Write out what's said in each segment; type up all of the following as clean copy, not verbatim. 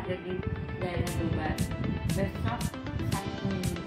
kerja di daerah Dubai. Besok Sabtu Minggu.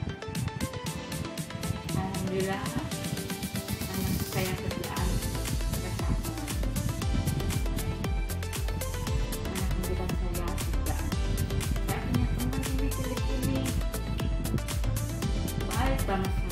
Alhamdulillah anak saya kerjaan besar. Anak bilang saya kerjaan. Saya punya teman di Filipina. Baik banget sama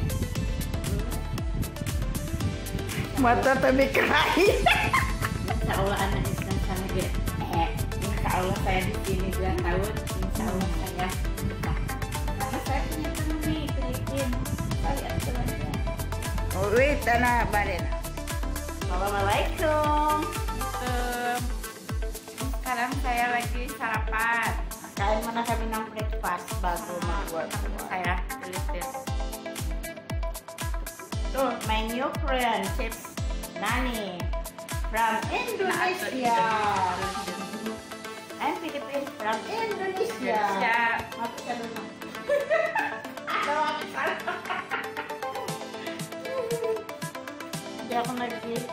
saya. Mata tapi kerai. Insya Allah anak Islam sana Insya Allah saya di sini 2 tahun. Insya Allah saya betah. Karena saya punya teman di Filipina. Saya tuanya. Oh, wait, anak balik. Assalamualaikum. Sekarang saya lagi sarapan. Kain mana kami nang breakfast bago buat Saya tulis tuh my new friend chips Nani from Indonesia and Philippines from Indonesia. Apa ka dulu? Ada apa salah? Hindi ako nag-give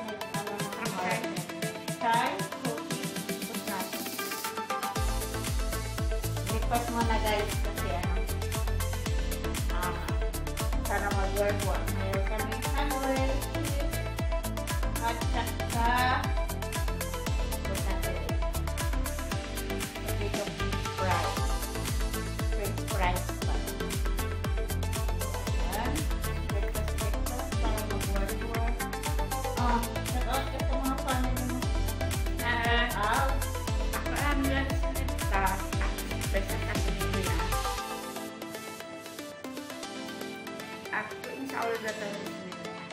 chai, cookie, bukas. Request mo na guys kasi sana mag-work. Mayroon kami sandwich at saka dito fries. French fries pa. Ayan. Breakfast para mag-work. Shout out ka sa mga family mo. Ako alhamdulillah di sini kita besok Sabtu Minggu ya. Aku insya Allah datang di sini.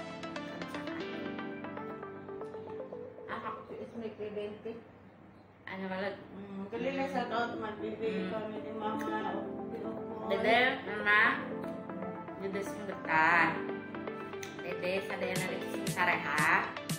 Ako is may cliente. Ano malag? Kalila sa out magbibigay kami ni Mama. Dede, Mama, Dede sing betah. Dede sadaya na di sini sareha.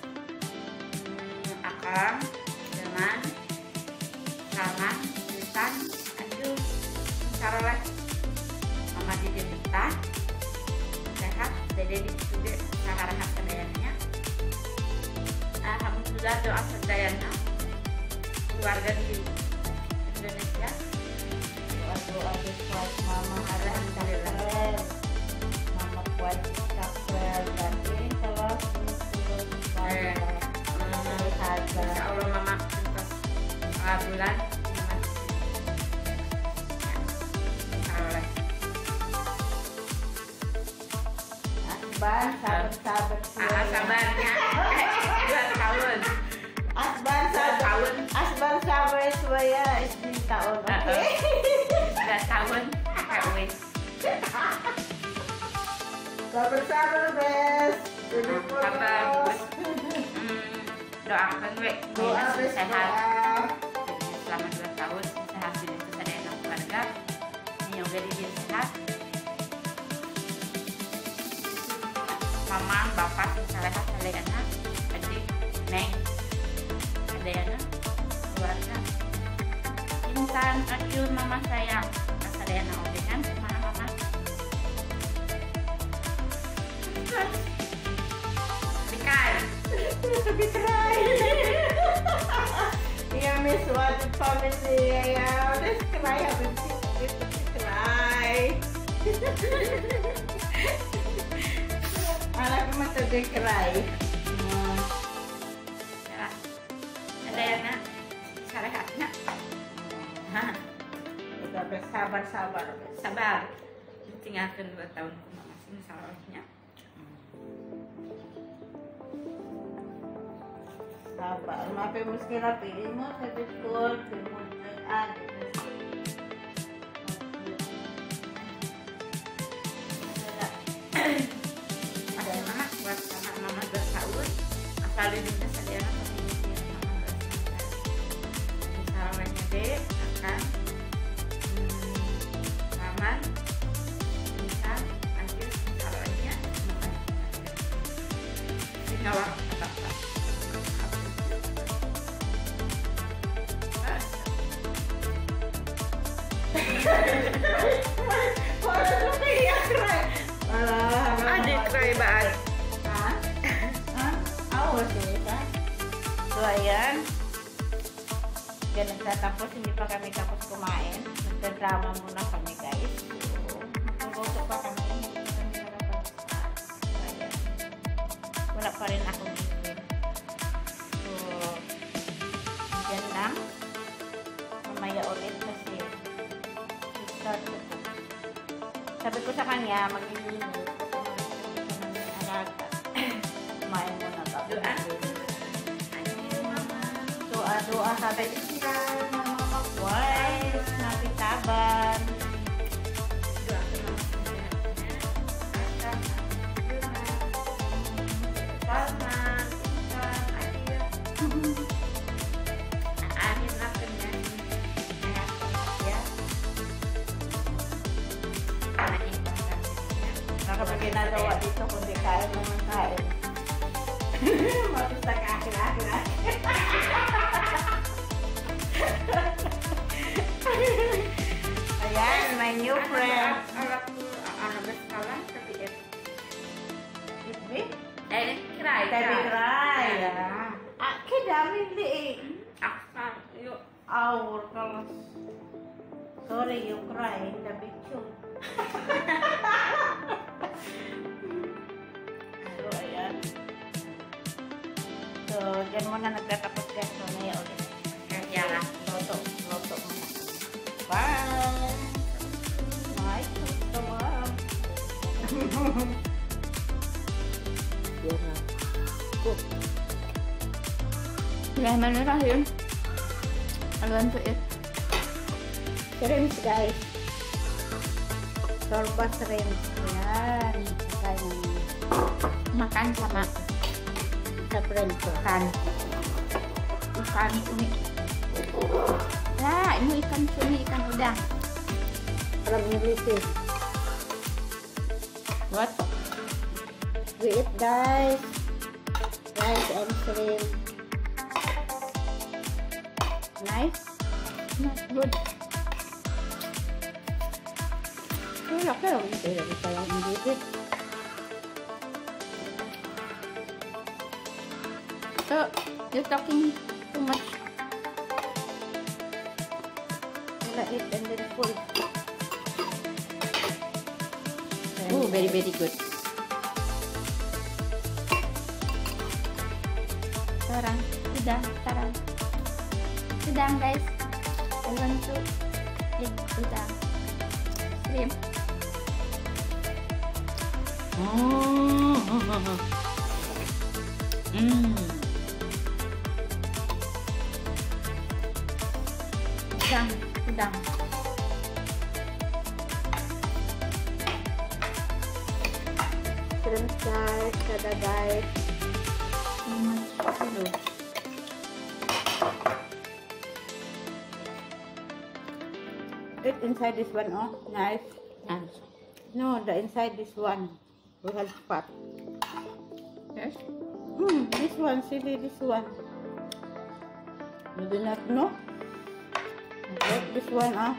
Akang dengan Salman, Intan, aduh, Saroleh, Mama Dede betah, sehat, Dede di studio sareha sadayanya. Alhamdulillah doa sadayana keluarga di Indonesia. Doa buat Mama alhamdulillah. Mama kuat kapel dan ini kalau Insya Allah Mama untuk bulan Saroleh. Asban sabar Sabarnya 2 tahun. Asban tahun. Asban sabar suaya isnin tahun. Oke. 2 tahun wis. Sabar bes. Sabar. Doakan we Doa bes sehat. Selama 2 tahun sehat di kesadaran keluarga. Yoga di sehat. Mama, bapak, salah sadayana, adik, neng, sadayana, keluarga. Intan, aduh mama sayang, sadayana dengan mama. Bikai. Bitray. Iya miss what family ya. Udah cry habis itu cry. Anak mata dia cry. Sadayana, sarehatnya. Hah, Udah bersabar. sabar. Tinggalkan 2 tahun masing salahnya. Sabar. Mape meski rapi mo sa Discord, mo nag-add. Ada mama buat sama mama 2 tahun. Asal hidupnya sadayana kemudian mama 2 tahun. Salahnya deh akan aman. Bisa hasil salahnya. Nyawa apa-apa. Adik cry banget. Awas ya kan. Doayan. Kaya nagtatapos, hindi pa kami tapos kumain. Nagdadrama muna kami guys. So, magluluto pa kami. Hindi pa kami nakapag-start. Kaya, wala pa rin akong ipin. So, dyan lang. Mamaya ulit kasi start ko. Sabi ko sa kanya, maglilinis. Alaga. Kumain muna ba? Doa sabi sila ng mga mag-wise, napitaban. Ginagawa dito kundi kain naman kain. Matusta ka akin. Ayan, my new friend. Kray. Kedami di Our kalau sorry you cry the picture. So, ayan. So, dyan muna nagtatapos guys. So, naya ulit. Kaya, loto muna. Bye! Nice customer. Yan na. Cook. Bismillahirrahmanirrahim. I want to eat. Shrimps guys. Sorba shrimps. Yan. Makan sama Sa friend ko. ikan cumi. Nah, ini ikan cumi, ikan udang. From Ulysses. What? We eat guys. Rice and shrimp. Nice. Not good. Laki lang. Ito lang hindi. So, you're talking too much. Eat and then full. Oh, very good. Udang guys. I want to eat udang. Shrimp. Udang. Shrimp guys, kada guys. Eat inside this one, oh, nice. No, the inside this one. We have fat. Yes. This one, silly, this one. You do not know? Like this one, ah.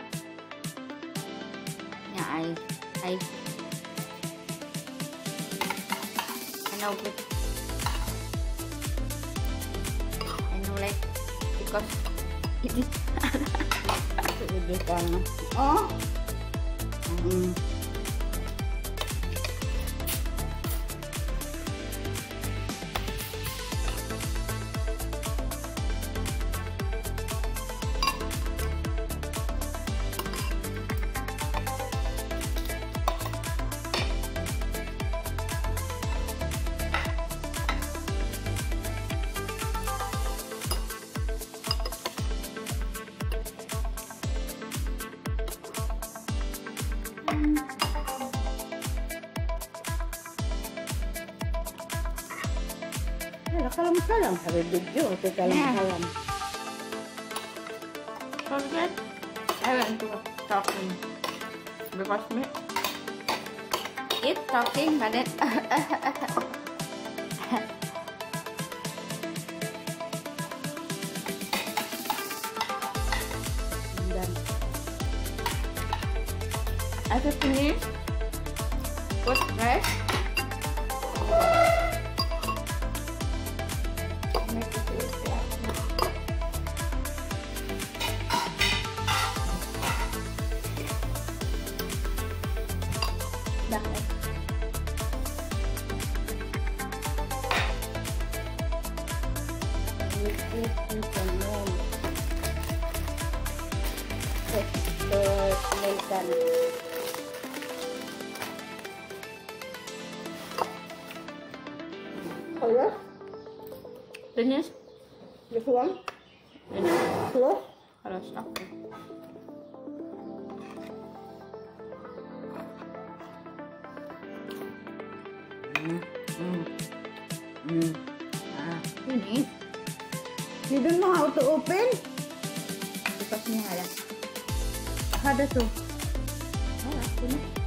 Yeah, I know it. I know like because it is This one. Oh. Kalam-kalam, sabi video, kalam-kalam. forget. I went to talking because me eat talking but then after finish put rice. biskuit cinnamon. Milkan. Hello? Finish? This one? Finish. Hello? خلاص اوكي. Ini You don't know how to open? bekasnya ada. Ada tuh. Ini.